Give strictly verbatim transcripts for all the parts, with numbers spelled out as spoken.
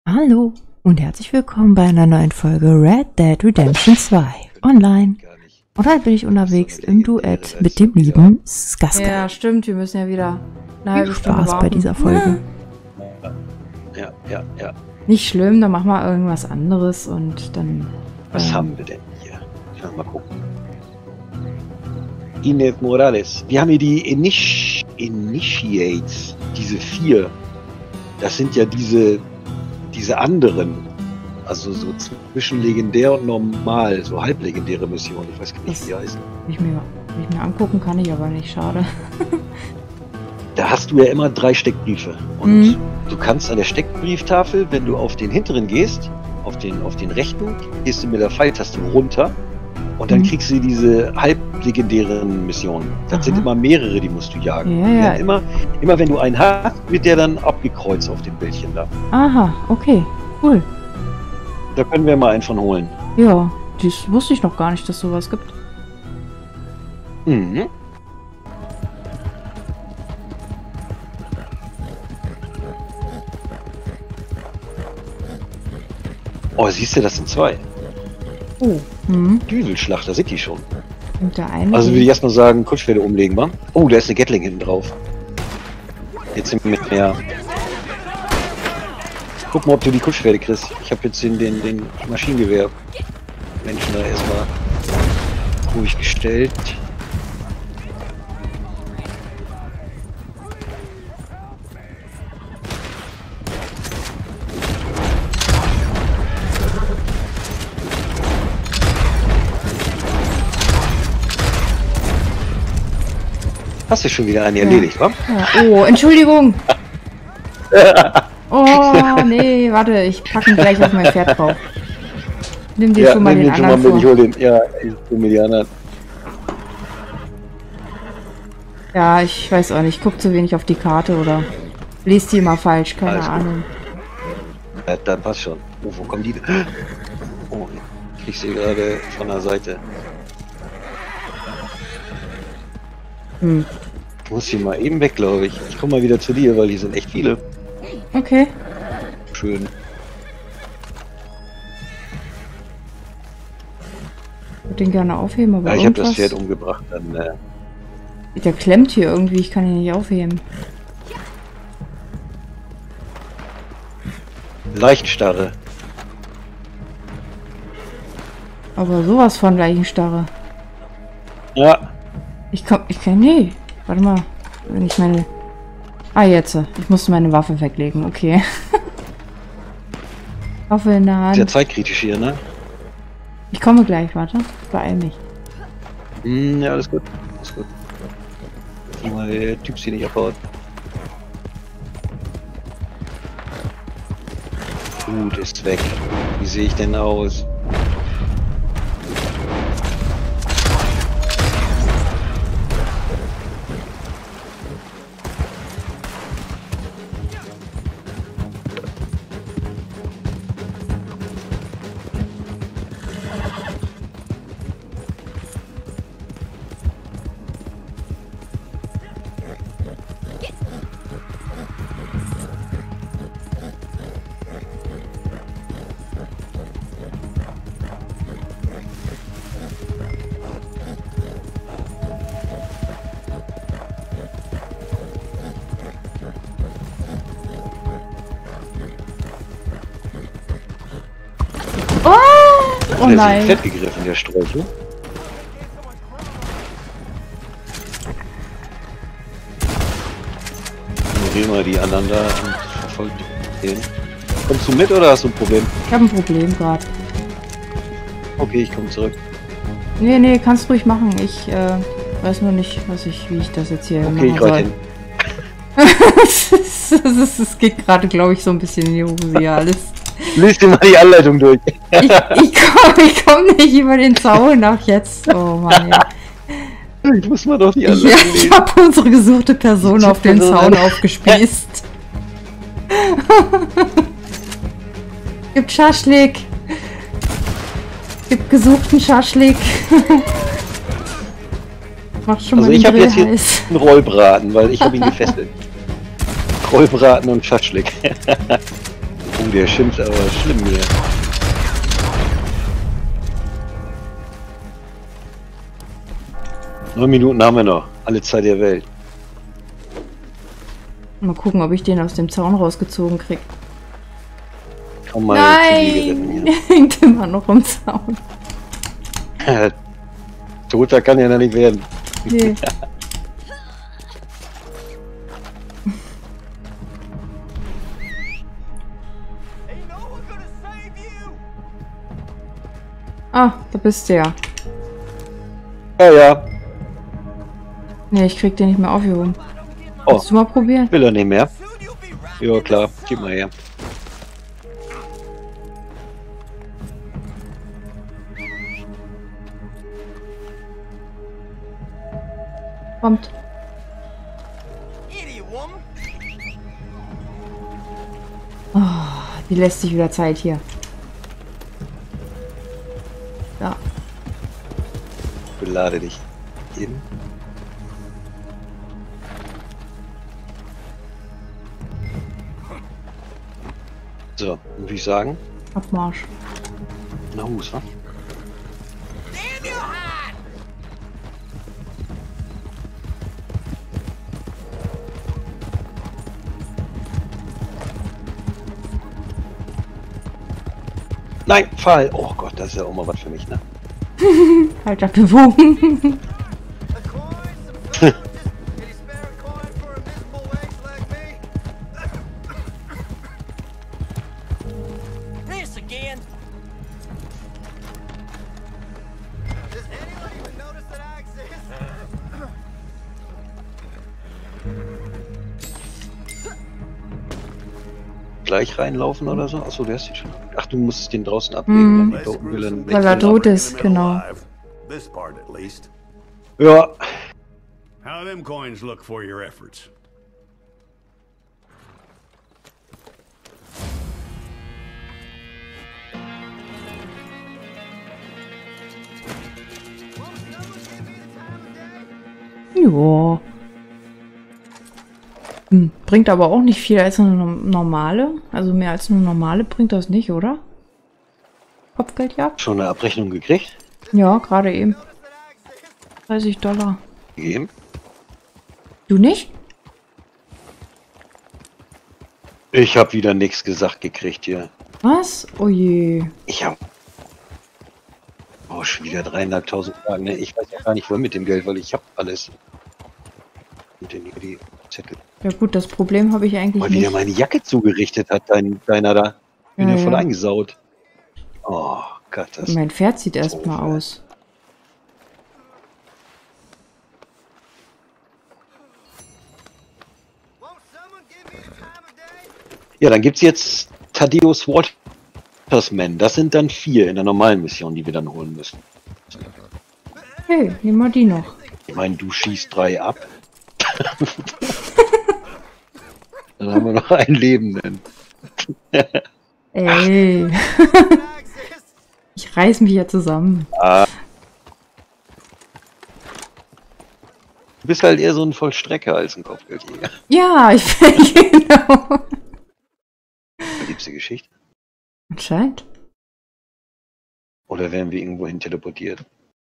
Hallo und herzlich willkommen bei einer neuen Folge Red Dead Redemption zwei online. Und heute bin ich unterwegs im Duett mit dem lieben Skaska. Ja, stimmt, wir müssen ja wieder eine halbe Viel Stunde Spaß warten. bei dieser Folge. Ja, ja, ja. Nicht schlimm, dann machen wir irgendwas anderes und dann... Was ähm, haben wir denn hier? Ich will mal gucken. Inez Morales. Wir haben hier die Initi Initiates. Diese vier. Das sind ja diese, diese anderen. Also so zwischen legendär und normal. So halblegendäre Missionen. Ich weiß gar nicht, wie die heißen. Will ich mir, will ich mir angucken, kann ich aber nicht, schade. Da hast du ja immer drei Steckbriefe. Und Mhm. du kannst an der Steckbrieftafel, wenn du auf den hinteren gehst, auf den, auf den rechten, gehst du mit der Pfeiltaste runter und dann Mhm. kriegst du diese halblegendären Missionen. Das Aha. sind immer mehrere, die musst du jagen. Ja, Die ja. werden Immer, immer wenn du einen hast, wird der dann abgekreuzt auf dem Bildchen da. Aha, okay, cool. Da können wir mal einen von holen. Ja, das wusste ich noch gar nicht, dass sowas gibt. Mhm. Oh, siehst du, das sind zwei. Oh, mhm. Düselschlachter sind die schon. Und der eine... Also würde ich erstmal sagen, Kurzschwerte umlegen, wa? Oh, da ist eine Gatling hinten drauf. Jetzt sind wir mit mehr. Guck mal, ob du die Kurzschwerte kriegst. Ich habe jetzt den, den, den Maschinengewehr Menschen da erstmal ruhig gestellt. Hast du schon wieder einen erledigt, wa? Ja. Oh, Entschuldigung! Oh, nee, warte, ich packe ihn gleich auf mein Pferd drauf. Nimm dir schon mal nimm den den schon mal anderen mit, ich vor. hol den. Ja, ich hol mir die anderen. Ja, ich weiß auch nicht, ich guck zu wenig auf die Karte oder lese die immer falsch, keine Alles gut. Ahnung. Ja, dann passt schon. Oh, wo kommen die denn? Oh, ich sehe gerade von der Seite. Hm. Ich muss hier mal eben weg, glaube ich. Ich komme mal wieder zu dir, weil hier sind echt viele. Okay. Schön. Ich würde den gerne aufheben, aber Ja, ich habe das irgendwas... Pferd umgebracht. Dann, äh, Der klemmt hier irgendwie, ich kann ihn nicht aufheben. Leichenstarre. Aber sowas von Leichenstarre. Ja. Ich komm, ich kann, nee. Warte mal, wenn ich meine... Ah, jetzt. Ich musste meine Waffe weglegen, okay. Waffe in der Sehr Hand. zeitkritisch hier, ne? Ich komme gleich, warte. Beeil mich. Hm, ja, alles gut. Alles gut. Sieh mal, der Typ sie nicht abhaut. Gut, ist weg. Wie sehe ich denn aus? Oh, oh Der ist nein. fett gegriffen, der Sträucher. Ignorieren wir die anderen da und verfolgt den. Kommst du mit oder hast du ein Problem? Ich habe ein Problem gerade. Okay, ich komme zurück. Nee, nee, kannst ruhig machen. Ich äh, weiß nur nicht, was ich, wie ich das jetzt hier Okay, machen ich soll. reite hin. Es geht gerade, glaube ich, so ein bisschen in die Hose hier alles. Lies dir mal die Anleitung durch. Ich, ich komme ich komm nicht über den Zaun nach jetzt. Oh Mann, ja. Ich muss mal doch die Ja, Anleitung ich lesen. habe unsere gesuchte Person Die auf den Person Zaun an- aufgespießt. Gibt Schaschlik. Gibt gesuchten Schaschlik. Mach schon Also mal ich den habe jetzt hier Grill heiß. einen Rollbraten, weil ich habe ihn gefesselt. Rollbraten und Schaschlik. Oh, der schimpft aber schlimm hier. Neun Minuten haben wir noch. Alle Zeit der Welt. Mal gucken, ob ich den aus dem Zaun rausgezogen krieg. Komm mal Nein! Hängt immer noch im Zaun. Toter kann ja noch nicht werden. Nee. Ah, da bist du ja. Ja, ja. Nee, ich krieg den nicht mehr aufgehoben. Oh, Willst du mal probieren? will er nicht mehr? Ja, klar. Gib mal her. Kommt. Oh, die lässt sich wieder Zeit hier. Ja. Belade dich. Eben. So, würde ich sagen. Abmarsch. Na, Hus, wa? Nein, Fall. Oh Gott, das ist ja auch mal was für mich, ne? Halt abgewogen. Gleich reinlaufen oder so? Achso, der ist schon. Ach, du musst den draußen ablegen. Mm. Ne? Da unten will er Weil er tot ist, genau. Ja. How them coins look for your efforts? Ja. Hm, bringt aber auch nicht viel als eine normale. Also mehr als eine normale bringt das nicht, oder? Kopfgeldjagd? Schon eine Abrechnung gekriegt? Ja, gerade eben. dreißig Dollar. Gegeben? Du nicht? Ich habe wieder nichts gesagt gekriegt hier. Was? Oh je. Ich habe oh, schon wieder dreieinhalbtausend Fragen. Ne? Ich weiß ja gar nicht, wohin mit dem Geld, weil ich habe alles. Und den, die Zettel. Ja gut, das Problem habe ich eigentlich Weil wieder nicht. meine Jacke zugerichtet hat, dein, deiner da. Bin Ja, ja voll ja. eingesaut. Oh Gott, das Mein Pferd sieht erstmal Doof, ey. aus. Ja, dann gibt's jetzt Thaddeus Watersman. Das sind dann vier in der normalen Mission, die wir dann holen müssen. Hey, nimm mal die noch. Ich meine, du schießt drei ab. Dann haben wir noch einen Lebenden. Ey. Ich reiß mich ja zusammen. Du bist halt eher so ein Vollstrecker als ein Kopfgeldjäger. Ja, ich genau. Liebste Geschichte. Anscheinend. Oder werden wir irgendwo hin teleportiert?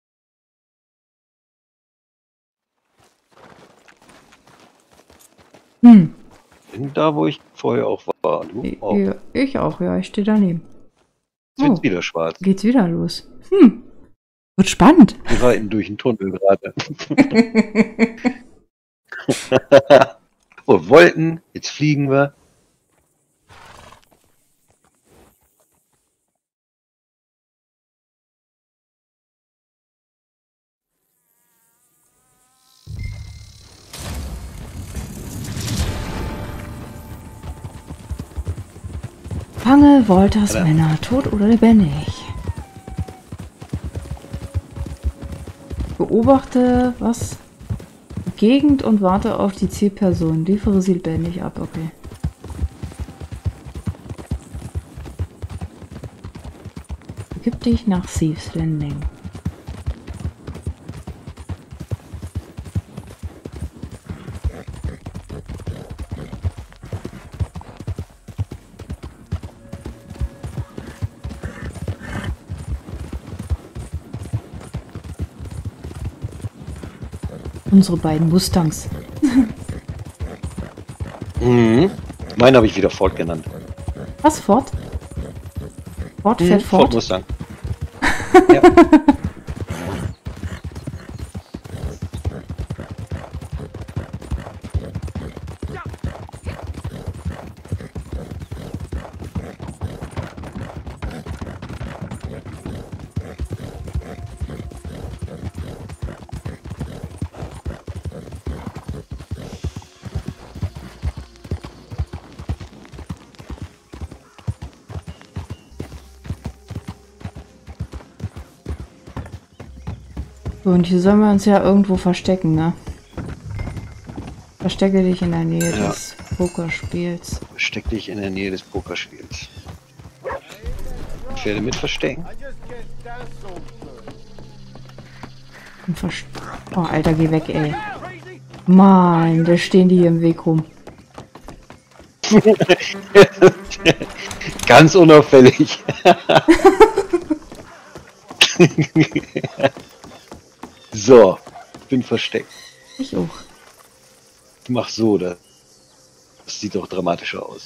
Hm. Bin da, wo ich vorher auch war. Du Ich, auch. ja, ich auch, ja, ich stehe daneben. Jetzt wird's Oh, wieder schwarz. geht's wieder los. Hm. Wird spannend. Wir reiten durch den Tunnel gerade. Oh, Wolken. Jetzt fliegen wir. Fange Wolters Männer, tot oder lebendig. Beobachte, was? Die Gegend und warte auf die Zielperson. Liefere sie lebendig ab, okay. Begib dich nach Thieves Landing. Unsere beiden Mustangs. Mhm. Meinen habe ich wieder Ford genannt. Was, Ford? Ford Mhm, fährt Ford Ford? Mustang. Ja. So, und hier sollen wir uns ja irgendwo verstecken, ne? Verstecke dich in der Nähe Ja. des Pokerspiels. Steck dich in der Nähe des Pokerspiels. Ich werde mit verstecken. Und verst oh, Alter, geh weg, ey. Mann, da stehen die hier im Weg rum. Ganz unauffällig. So, ich bin versteckt. Ich auch. Ich mach so, das das sieht doch dramatischer aus.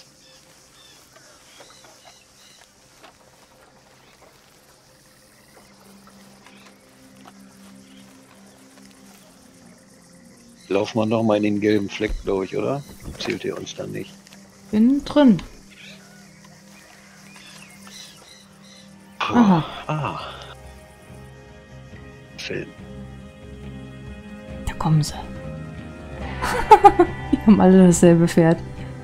Laufen wir noch mal in den gelben Fleck, glaube ich, oder? Zählt ihr uns dann nicht? Bin drin. Aha. Ah. Film. Da kommen sie. Die haben alle dasselbe Pferd.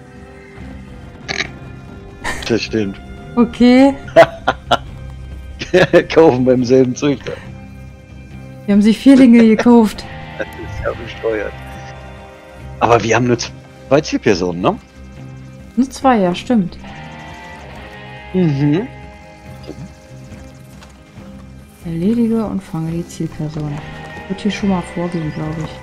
Das stimmt. Okay. Kaufen beim selben Züchter. Die haben sich Vierlinge gekauft. Das ist ja besteuert. Aber wir haben nur zwei Zielpersonen, ne? Nur zwei, ja, stimmt. Mhm. Erledige und fange die Zielperson. Wird hier schon mal vorgehen, glaube ich.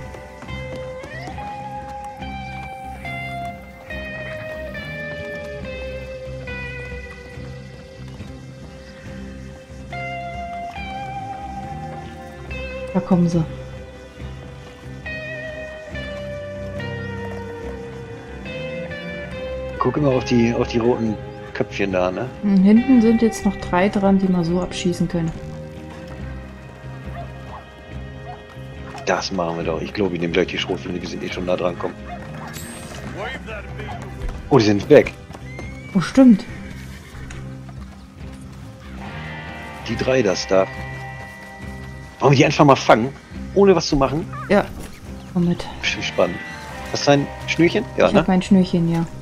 Da kommen sie. Guck immer auf die, auf die roten Köpfchen da, ne? Hm, hinten sind jetzt noch drei dran, die wir so abschießen können. Das machen wir doch. Ich glaube, ich nehme gleich die Schrotflinte, wir sind eh schon nah dran, komm. Oh, die sind weg. Oh, stimmt. Die drei das da. Wollen wir die einfach mal fangen? Ohne was zu machen? Ja. Komm mit. Bestimmt spannend. Hast du ein Schnürchen? Ja, Ich ne? hab mein Schnürchen, ja.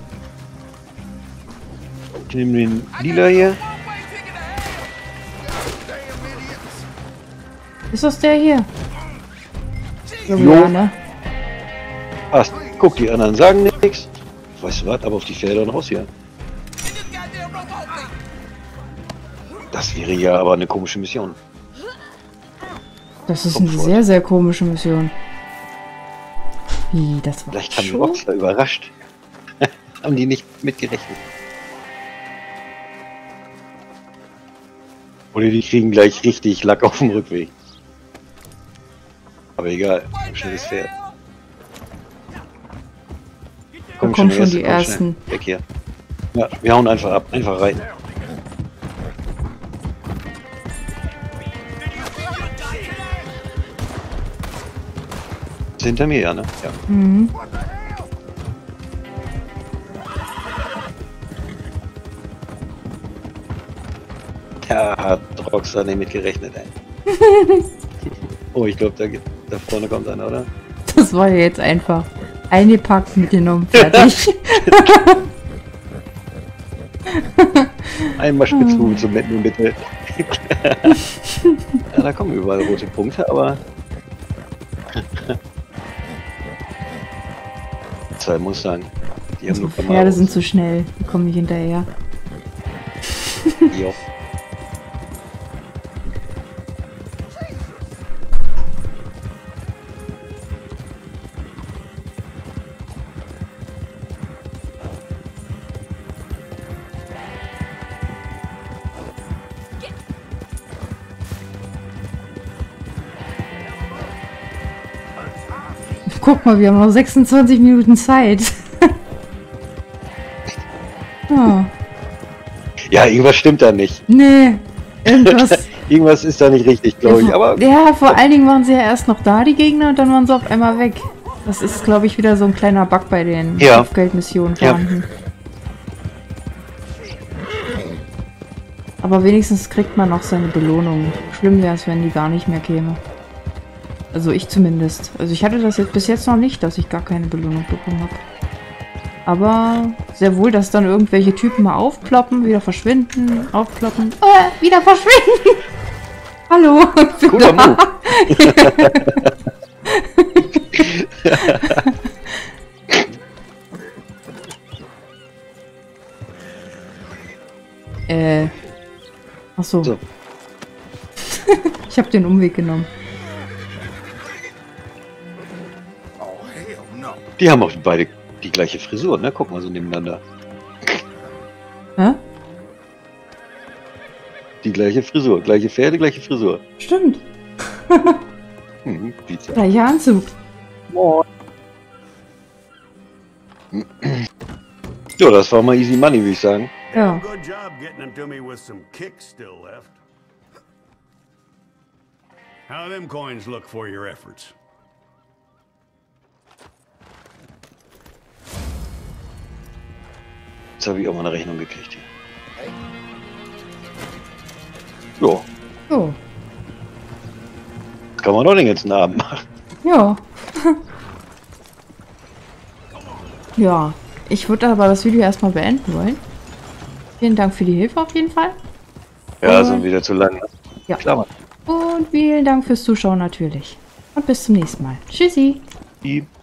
Ich nehme den lila hier. Ist das der hier? Jo. Ja, ne? Ach, guck, die anderen sagen nichts. Weißt du was? Aber auf die Felder und raus hier. Das wäre ja aber eine komische Mission. Das ist Komm eine fort. sehr, sehr komische Mission. Wie, das war Vielleicht haben die schon? Rockstar überrascht. Haben die nicht mitgerechnet. Oder die kriegen gleich richtig Lack auf dem Rückweg. Aber egal, ein schnelles Pferd. Da kommen schon erste, die komm ersten. schnell. Weg hier. Ja, wir hauen einfach ab. Einfach reiten. Ist hinter mir, ja, ne? Ja. Mhm. Da hat Rockstar nicht mit gerechnet, ey. Oh, ich glaube, da, geht- da vorne kommt einer, oder? Das war ja jetzt einfach eingepackt, mitgenommen, fertig. Einmal Spitzbuben zum Mitnehmen, bitte. Ja, da kommen überall rote Punkte, aber... Zwei Mustang. Die haben Unsere nur Pferde Kamaros. sind zu schnell, die kommen nicht hinterher. Jo. guck mal, wir haben noch sechsundzwanzig Minuten Zeit. Oh. Ja, irgendwas stimmt da nicht. Nee, irgendwas. Irgendwas ist da nicht richtig, glaube ich. Aber ja, vor allen Dingen waren sie ja erst noch da, die Gegner, und dann waren sie auf einmal weg. Das ist, glaube ich, wieder so ein kleiner Bug bei den ja. Kopfgeldmissionen Ja. vorhanden. Aber wenigstens kriegt man noch seine Belohnung. Schlimm wäre es, wenn die gar nicht mehr käme. Also ich zumindest. Also ich hatte das jetzt bis jetzt noch nicht, dass ich gar keine Belohnung bekommen habe. Aber sehr wohl, dass dann irgendwelche Typen mal aufploppen, wieder verschwinden, aufploppen, äh, wieder verschwinden. Hallo, ich bin Guter da. Move. äh. Achso. So. Ich habe den Umweg genommen. Die haben auch beide die gleiche Frisur, ne? Guck mal so nebeneinander. Hä? Die gleiche Frisur, gleiche Pferde, gleiche Frisur. Stimmt. Hm, Pizza. Gleicher Anzug. Ja, das war mal easy money, würde ich sagen. Ja. Good job getting them to me with some kicks still left. How them coins look for your efforts? Jetzt habe ich auch mal eine Rechnung gekriegt hier. Ja, Jo. das kann man doch den ganzen Abend machen. Ja. Ja. Ich würde aber das Video erstmal beenden wollen. Vielen Dank für die Hilfe auf jeden Fall. Ja, Und- sind wieder zu lang. Ja. Klar, Mann. Und vielen Dank fürs Zuschauen natürlich. Und bis zum nächsten Mal. Tschüssi. Die